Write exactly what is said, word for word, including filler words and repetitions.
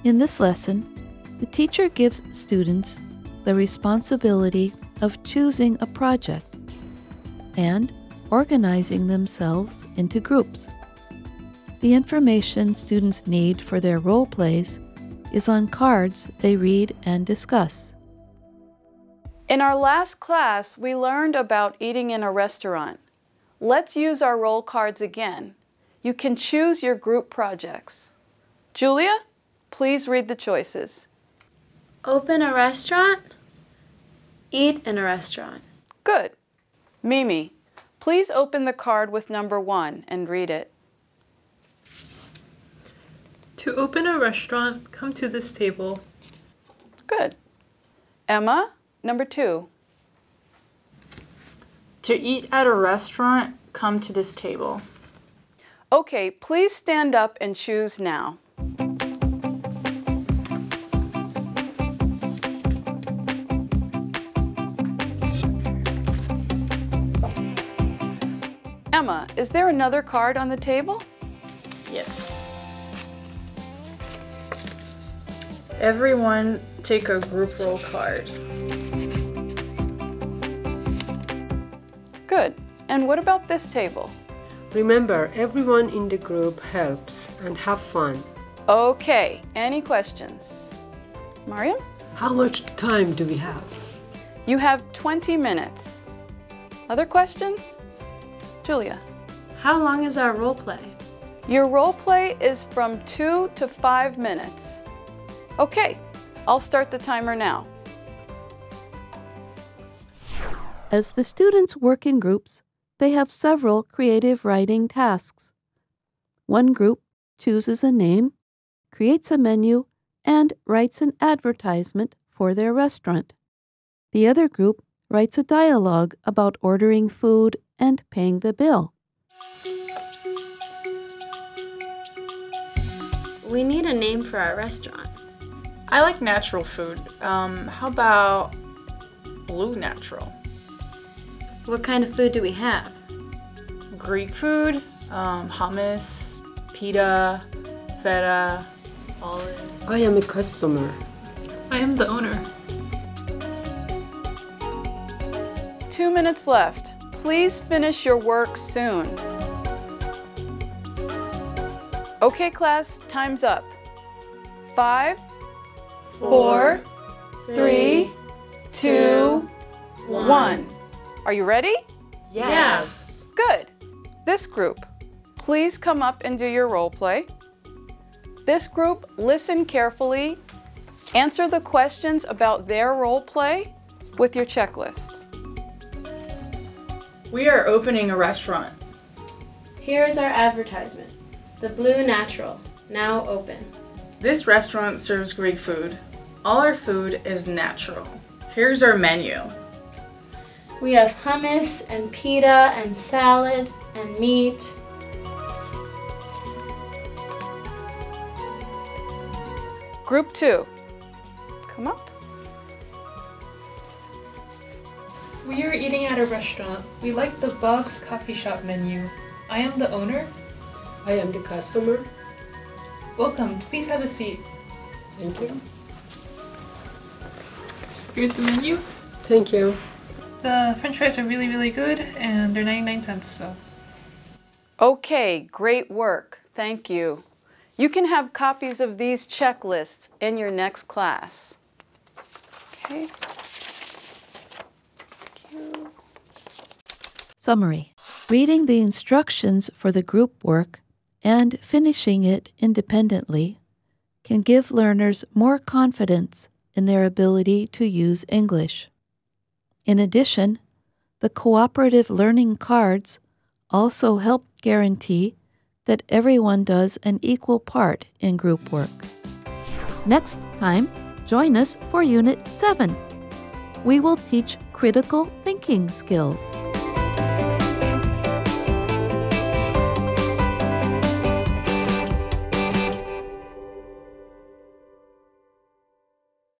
In this lesson, the teacher gives students the responsibility of choosing a project and organizing themselves into groups. The information students need for their role plays is on cards they read and discuss. In our last class, we learned about eating in a restaurant. Let's use our role cards again. You can choose your group projects. Julia, please read the choices. Open a restaurant. Eat in a restaurant. Good. Mimi, please open the card with number one and read it. To open a restaurant, come to this table. Good. Emma, number two. To eat at a restaurant, come to this table. Okay, please stand up and choose now. Emma, is there another card on the table? Yes. Everyone take a group role card. Good. And what about this table? Remember, everyone in the group helps and have fun. Okay, any questions? Mariam? How much time do we have? You have twenty minutes. Other questions? Julia? How long is our role play? Your role play is from two to five minutes. Okay, I'll start the timer now. As the students work in groups, they have several creative writing tasks. One group chooses a name, creates a menu, and writes an advertisement for their restaurant. The other group writes a dialogue about ordering food and paying the bill. We need a name for our restaurant. I like natural food. Um, how about Blue Natural? What kind of food do we have? Greek food, um, hummus, pita, feta, olive. I am a customer. I am the owner. Two minutes left. Please finish your work soon. Okay, class, time's up. Five, four, three, two, one. Are you ready? Yes. Good. This group, please come up and do your role play. This group, listen carefully. Answer the questions about their role play with your checklist. We are opening a restaurant. Here is our advertisement. The Blue Natural, now open. This restaurant serves Greek food. All our food is natural. Here's our menu. We have hummus and pita and salad and meat. Group two, come up. We are eating at a restaurant. We like the Bob's Coffee Shop menu. I am the owner. I am the customer. Welcome, please have a seat. Thank you. Here's the menu. Thank you. The french fries are really, really good, and they're ninety-nine cents, so. Okay, great work. Thank you. You can have copies of these checklists in your next class. Okay. Thank you. Summary. Reading the instructions for the group work and finishing it independently can give learners more confidence in their ability to use English. In addition, the cooperative learning cards also help guarantee that everyone does an equal part in group work. Next time, join us for Unit seven. We will teach critical thinking skills.